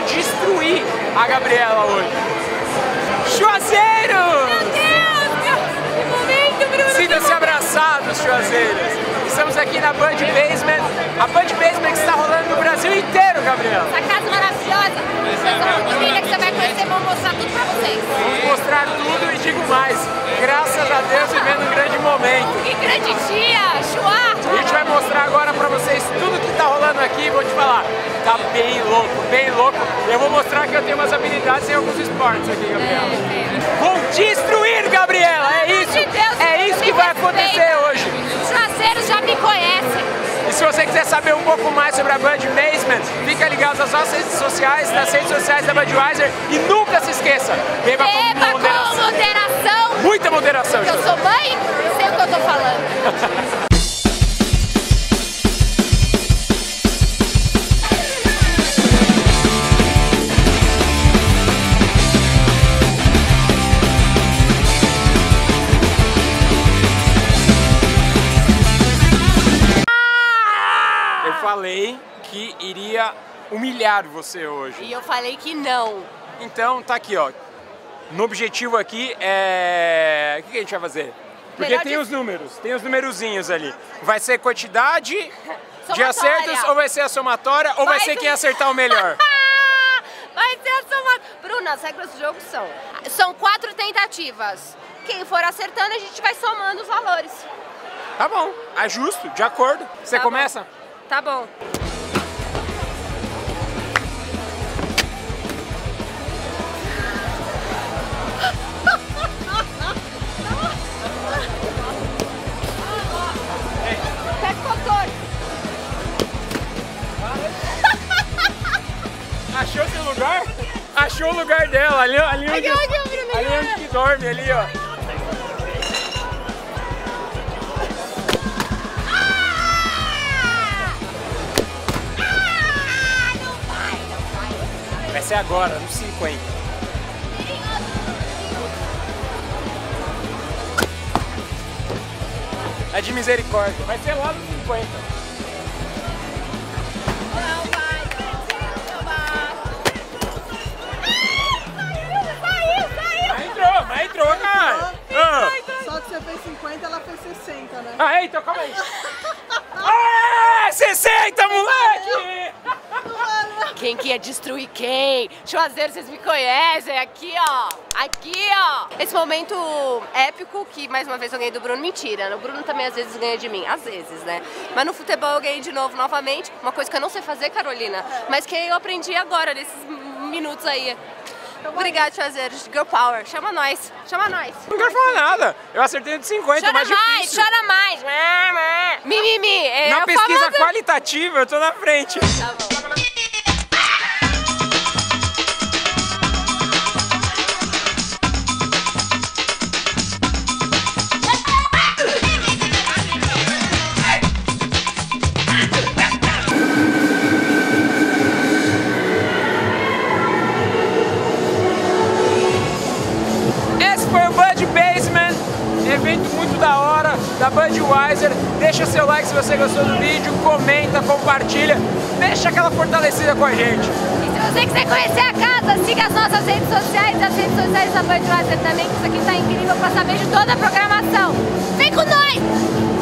destruir a Gabriela hoje. Juazeiro! Meu Deus! Que momento, Bruno! Sintam-se abraçados, Juazeiras. Estamos aqui na Band Basement, a Band Basement que está rolando no Brasil inteiro, Gabriela. Essa casa maravilhosa, vocês vão entender que você vai conhecer, vamos mostrar tudo pra vocês. Vamos mostrar tudo e digo mais, graças a Deus vivendo um grande momento. Que grande dia, Chua! A gente vai mostrar agora pra vocês tudo que tá rolando aqui, vou te falar, tá bem louco, bem louco. Eu vou mostrar que eu tenho umas habilidades em alguns esportes aqui, Gabriela. Vou destruir, Gabriela, é isso, é isso que vai acontecer hoje. Os juazeiros já me conhecem. E se você quiser saber um pouco mais sobre a Band Basement, fica ligado nas nossas redes sociais, nas redes sociais da Budweiser e nunca se esqueça, beba com moderação. Muita moderação. Eu sou mãe, sei o que eu tô falando. Falei que iria humilhar você hoje. E eu falei que não. Então tá aqui, ó. No objetivo aqui é... O que a gente vai fazer? Porque tem os números, tem os numerozinhos ali. Vai ser quantidade de acertos ou vai ser a somatória ou vai ser quem acertar o melhor? Vai ser a somatória. Bruna, as regras do jogo são 4 tentativas. Quem for acertando, a gente vai somando os valores. Tá bom, é justo, de acordo. Você começa? Bom. Tá bom. Pega o motor. Achou seu lugar? Achou o lugar dela, ali onde, ali onde que dorme, ali ó. Vai ser agora, nos 50. É de misericórdia. Vai ser lá nos 50. Não vai. Saiu. Mas entrou, cara. Só que você fez 50, ela fez 60, né? Ah, então calma aí. Ah, 60, moleque! Quem que ia destruir quem? Juazeiro, vocês me conhecem, aqui ó, aqui ó. Esse momento épico que mais uma vez eu ganhei do Bruno, mentira, o Bruno também às vezes ganha de mim, às vezes, né? Mas no futebol eu ganhei de novo, novamente, uma coisa que eu não sei fazer, Carolina, mas que eu aprendi agora, nesses minutos aí. Obrigada, Juazeiro, Girl Power, chama nós, chama nós. Não quero falar nada, eu acertei de 50, chora mais difícil. Chora mais, mimimi. Na pesquisa qualitativa eu tô na frente. Tá bom. Evento muito da hora da Budweiser. Deixa seu like se você gostou do vídeo, comenta, compartilha, deixa aquela fortalecida com a gente. E se você quiser conhecer a casa, siga as nossas redes sociais e as redes sociais da Budweiser também, que isso aqui tá incrível para saber de toda a programação. Vem com nós!